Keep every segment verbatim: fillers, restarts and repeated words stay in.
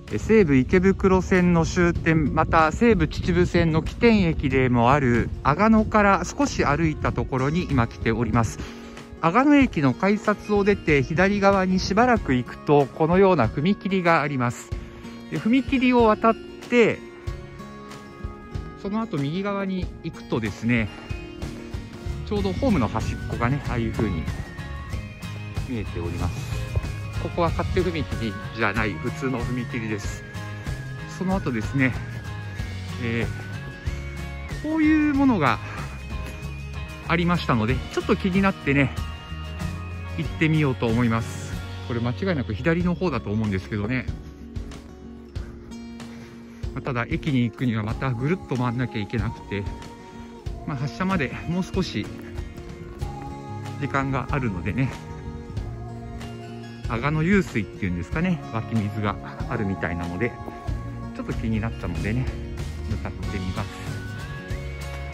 西武池袋線の終点、また西武秩父線の起点駅でもある阿賀野から少し歩いたところに今来ております。阿賀野駅の改札を出て左側にしばらく行くと、このような踏切があります。で踏切を渡ってその後右側に行くとですね、ちょうどホームの端っこがね、ああいう風に見えております。ここは勝手踏切じゃない普通の踏切です。その後ですね、えー、こういうものがありましたので、ちょっと気になってね行ってみようと思います。これ間違いなく左の方だと思うんですけどね。ただ駅に行くにはまたぐるっと回んなきゃいけなくて、まあ、発車までもう少し時間があるのでね、阿賀野湧水っていうんですかね、湧き水があるみたいなのでちょっと気になったのでね向かってみます。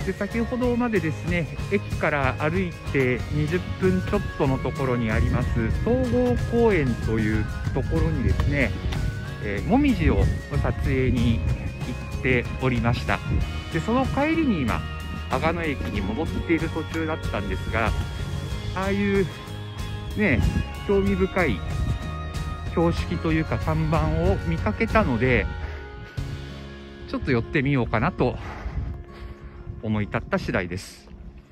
で先ほどまでですね、駅から歩いてにじゅっぷんちょっとのところにあります東郷公園というところにですね、えー、もみじを撮影に行っておりました。でその帰りに今阿賀野駅に戻っている途中だったんですが、ああいうね興味深い標識というか看板を見かけたので、ちょっと寄ってみようかなと思い立った次第です。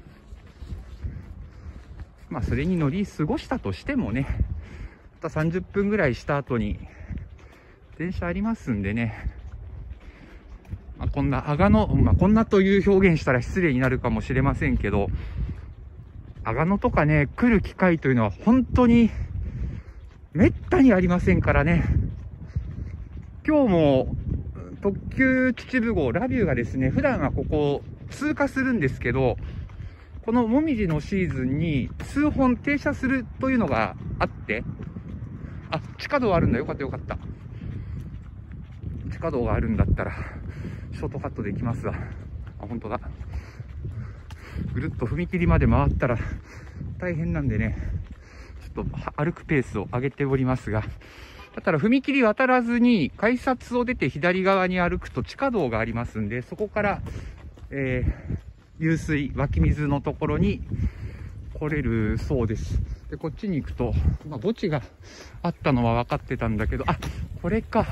まあそれに乗り過ごしたとしてもね、またさんじゅっぷんぐらいした後に電車ありますんでね、まあ、こんな阿賀野、まあ、こんなという表現したら失礼になるかもしれませんけど、阿賀野とかね来る機会というのは本当にめったにありませんからね。今日も特急秩父号ラビューがですね、普段はここを通過するんですけど、このもみじのシーズンに数本停車するというのがあって、あ、地下道あるんだ、よかったよかった。地下道があるんだったらショートカットできますわ。あ、本当だ。ぐるっと踏切まで回ったら大変なんでね、ちょっと歩くペースを上げておりますが、だったら踏切渡らずに改札を出て左側に歩くと地下道がありますんで、そこから、えー、湧水湧き水のところに来れるそうです。でこっちに行くと、まあ、墓地があったのは分かってたんだけど、あ、これか、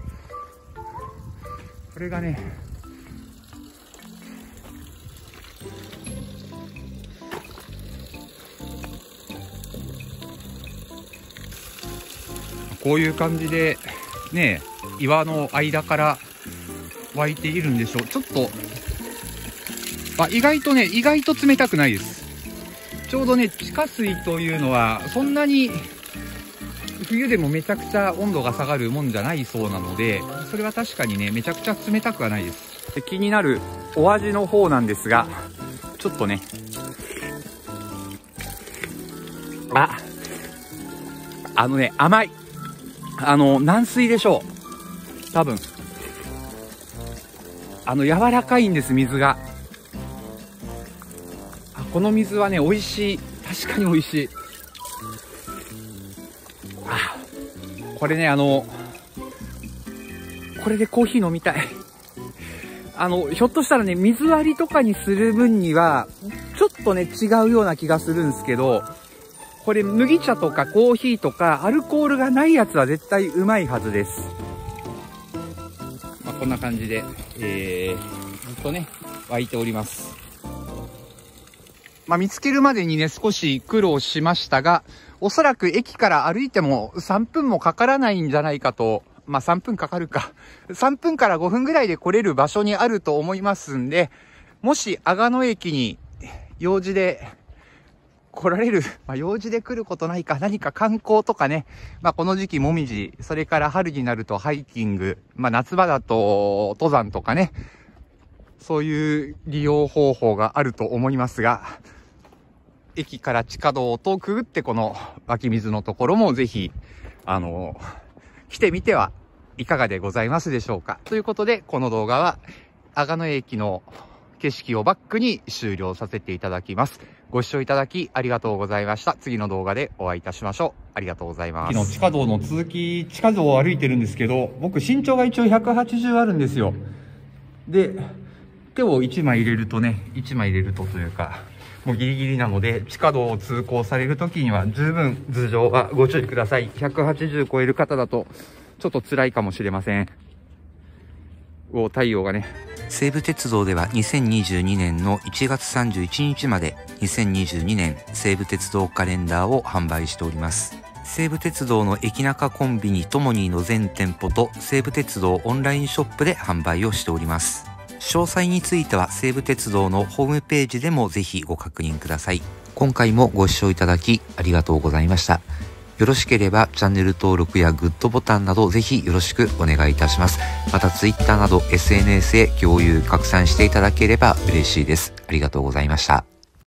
これがねこういう感じでね、岩の間から湧いているんでしょう。ちょっとあ、意外とね意外と冷たくないです。ちょうどね地下水というのはそんなに冬でもめちゃくちゃ温度が下がるもんじゃないそうなので、それは確かにねめちゃくちゃ冷たくはないです。で気になるお味の方なんですが、ちょっとね、ああのね甘い、あの軟水でしょう多分。あの柔らかいんです水が。あ、この水はね美味しい、確かに美味しい。あ、これね、あのこれでコーヒー飲みたい。あのひょっとしたらね水割りとかにする分にはちょっとね違うような気がするんですけど、これ麦茶とかコーヒーとかアルコールがないやつは絶対うまいはずです。まあ、こんな感じで、えー、ずっとね湧いております。まあ、見つけるまでにね少し苦労しましたが、おそらく駅から歩いてもさんぷんもかからないんじゃないかと、まあさんぷんかかるかさんぷんからごふんぐらいで来れる場所にあると思いますんで、もし阿賀野駅に用事で来られる、まあ、用事で来ることないか、何か観光とかね、まあ、この時期もみじ、それから春になるとハイキング、まあ、夏場だと登山とかね、そういう利用方法があると思いますが、駅から地下道とくぐってこの湧き水のところもぜひ、あの、来てみてはいかがでございますでしょうか。ということで、この動画は阿賀野駅の景景色をバックに終了させていただきます。ご視聴いただきありがとうございました。次の動画でお会いいたしましょう。ありがとうございます。昨日地下道の続き、地下道を歩いてるんですけど、僕身長が一応ひゃくはちじゅうあるんですよ。で、手をいちまい入れるとね、いちまい入れるとというか、もうギリギリなので、地下道を通行されるときには十分頭上はご注意ください。ひゃくはちじゅう超える方だと、ちょっと辛いかもしれません。お、太陽がね。 西武鉄道ではにせんにじゅうにねんのいちがつさんじゅういちにちまでにせんにじゅうにねん西武鉄道カレンダーを販売しております。西武鉄道の駅中コンビニともにの全店舗と西武鉄道オンラインショップで販売をしております。詳細については西武鉄道のホームページでもぜひご確認ください。今回もご視聴いただきありがとうございました。よろしければチャンネル登録やグッドボタンなどぜひよろしくお願いいたします。また Twitter など エスエヌエス へ共有拡散していただければ嬉しいです。ありがとうございました。